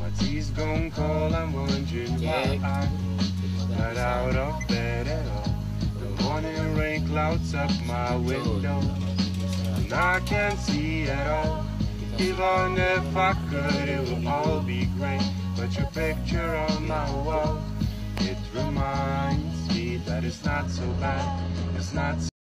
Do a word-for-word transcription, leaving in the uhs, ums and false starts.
My tea's gone cold, I'm wondering why I'm not out of bed at all. The morning rain clouds up my window, and I can't see at all. Even if I could, it would all be great. But your picture on my wall, it reminds me that it's not so bad. It's not so